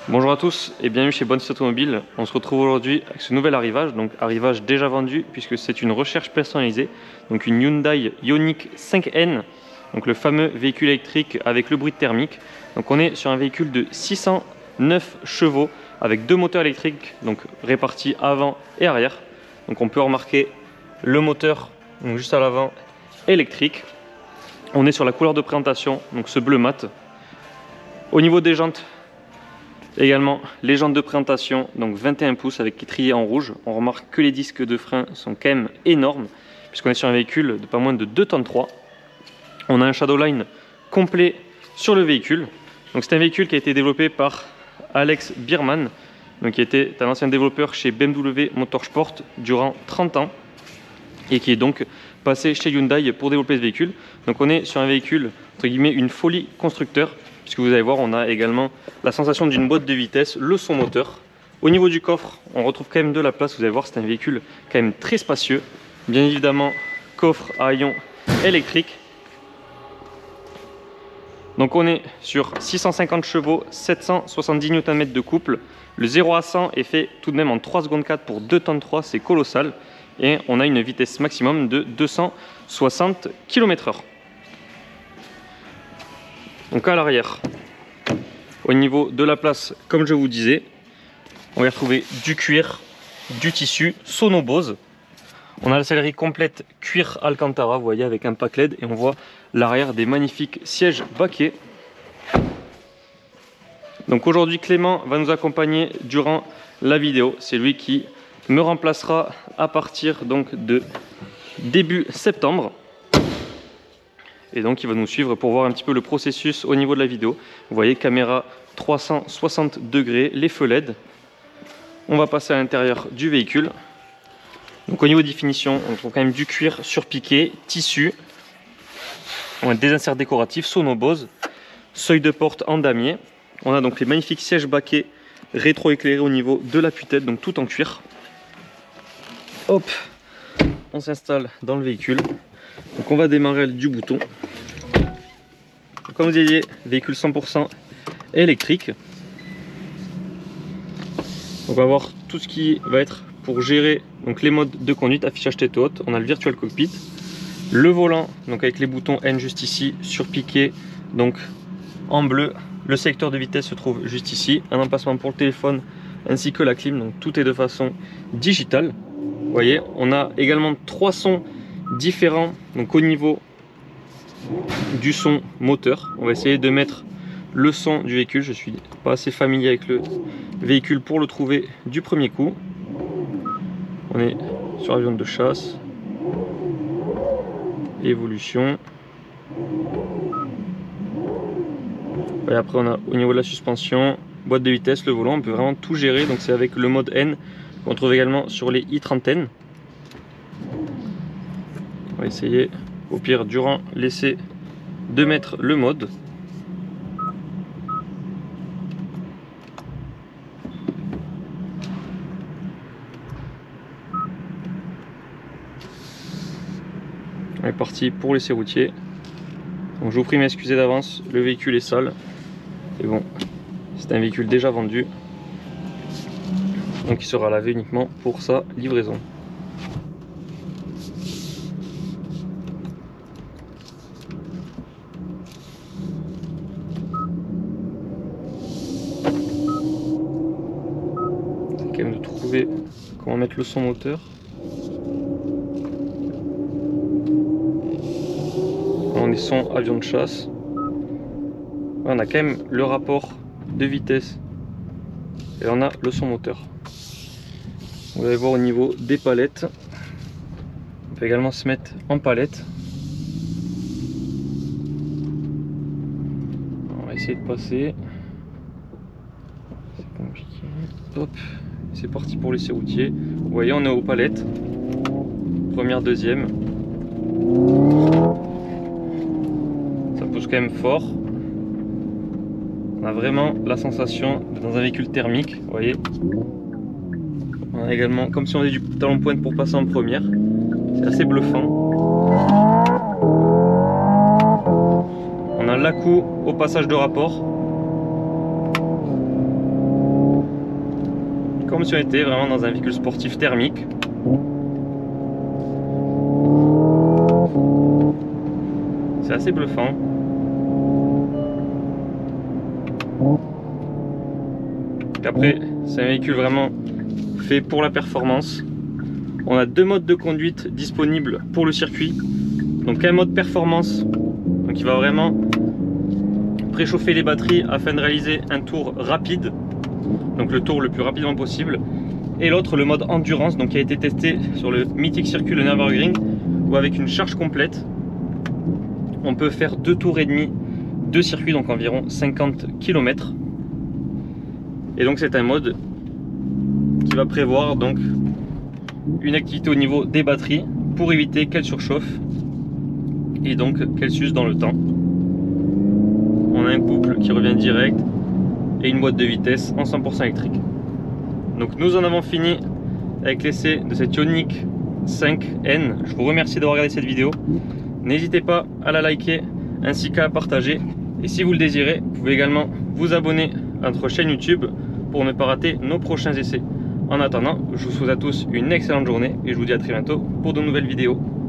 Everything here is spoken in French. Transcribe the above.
Bonjour à tous et bienvenue chez Bonne Automobile. On se retrouve aujourd'hui avec ce nouvel arrivage, donc arrivage déjà vendu puisque c'est une recherche personnalisée, donc une Hyundai Ioniq 5N, donc le fameux véhicule électrique avec le bruit thermique. Donc on est sur un véhicule de 609 chevaux avec deux moteurs électriques, donc répartis avant et arrière. Donc on peut remarquer le moteur donc juste à l'avant électrique. On est sur la couleur de présentation, donc ce bleu mat. Au niveau des jantes, également les jantes de présentation, donc 21 pouces avec étrier en rouge. On remarque que les disques de frein sont quand même énormes, puisqu'on est sur un véhicule de pas moins de 2 tonnes 3. On a un Shadowline complet sur le véhicule. Donc c'est un véhicule qui a été développé par Alex Bierman, donc qui était un ancien développeur chez BMW Motorsport durant 30 ans et qui est donc passé chez Hyundai pour développer ce véhicule. Donc on est sur un véhicule entre guillemets une folie constructeur, puisque vous allez voir, on a également la sensation d'une boîte de vitesse, le son moteur. Au niveau du coffre, on retrouve quand même de la place. Vous allez voir, c'est un véhicule quand même très spacieux. Bien évidemment, coffre à ion électrique. Donc on est sur 650 chevaux, 770 Nm de couple. Le 0 à 100 est fait tout de même en 3 secondes 4 pour 2 tonnes 3, c'est colossal. Et on a une vitesse maximum de 260 km/h. Donc à l'arrière, au niveau de la place, comme je vous disais, on va y retrouver du cuir, du tissu, Sono Bose. On a la sellerie complète cuir Alcantara, vous voyez, avec un pack LED, et on voit l'arrière des magnifiques sièges baquets. Donc aujourd'hui, Clément va nous accompagner durant la vidéo. C'est lui qui me remplacera à partir donc de début septembre. Et donc il va nous suivre pour voir un petit peu le processus au niveau de la vidéo. Vous voyez, caméra 360 degrés, les feux LED. On va passer à l'intérieur du véhicule. Donc au niveau de définition, on trouve quand même du cuir surpiqué, tissu. On a des inserts décoratifs, Sono Bose, seuil de porte en damier. On a donc les magnifiques sièges baquets rétro-éclairés au niveau de l'appui-tête, donc tout en cuir. Hop, on s'installe dans le véhicule. Donc on va démarrer du bouton. Comme vous disiez, véhicule 100% électrique. On va voir tout ce qui va être pour gérer donc les modes de conduite, affichage tête haute. On a le virtual cockpit, le volant donc avec les boutons N juste ici, surpiqué donc en bleu. Le sélecteur de vitesse se trouve juste ici, un emplacement pour le téléphone ainsi que la clim, donc tout est de façon digitale. Vous voyez, on a également 3 sons différents donc au niveau du son moteur. On va essayer de mettre le son du véhicule. Je suis pas assez familier avec le véhicule pour le trouver du premier coup. On est sur avion de chasse, évolution. Et après on a au niveau de la suspension, boîte de vitesse, le volant, on peut vraiment tout gérer. Donc c'est avec le mode N qu'on trouve également sur les i30N. On va essayer au pire durant l'essai de mettre le mode. On est parti pour l'essai routier. Donc je vous prie de m'excuser d'avance, le véhicule est sale. Et bon, c'est un véhicule déjà vendu. Donc il sera lavé uniquement pour sa livraison. Quand même de trouver comment mettre le son moteur. On est son avion de chasse. On a quand même le rapport de vitesse et on a le son moteur. Vous allez voir au niveau des palettes. On peut également se mettre en palette. On va essayer de passer. C'est compliqué. Hop. C'est parti pour l'essai routier. Vous voyez, on est aux palettes. Première, deuxième. Ça pousse quand même fort. On a vraiment la sensation d'être dans un véhicule thermique. Vous voyez. On a également, comme si on avait du talon pointe pour passer en première. C'est assez bluffant. On a l'à-coup au passage de rapport. comme si on était vraiment dans un véhicule sportif thermique. C'est assez bluffant. Après, c'est un véhicule vraiment fait pour la performance. On a deux modes de conduite disponibles pour le circuit. Donc un mode performance, donc il va vraiment préchauffer les batteries afin de réaliser un tour rapide, donc le tour le plus rapidement possible. Et l'autre, le mode endurance, donc qui a été testé sur le mythique circuit, le Nürburgring, où avec une charge complète, on peut faire 2 tours et demi de circuit, donc environ 50 km. Et donc c'est un mode qui va prévoir donc une activité au niveau des batteries pour éviter qu'elles surchauffent et donc qu'elles s'usent dans le temps. On a un couple qui revient direct et une boîte de vitesse en 100% électrique. Donc nous en avons fini avec l'essai de cette Ioniq 5N. Je vous remercie d'avoir regardé cette vidéo. N'hésitez pas à la liker ainsi qu'à la partager. Et si vous le désirez, vous pouvez également vous abonner à notre chaîne YouTube pour ne pas rater nos prochains essais. En attendant, je vous souhaite à tous une excellente journée et je vous dis à très bientôt pour de nouvelles vidéos.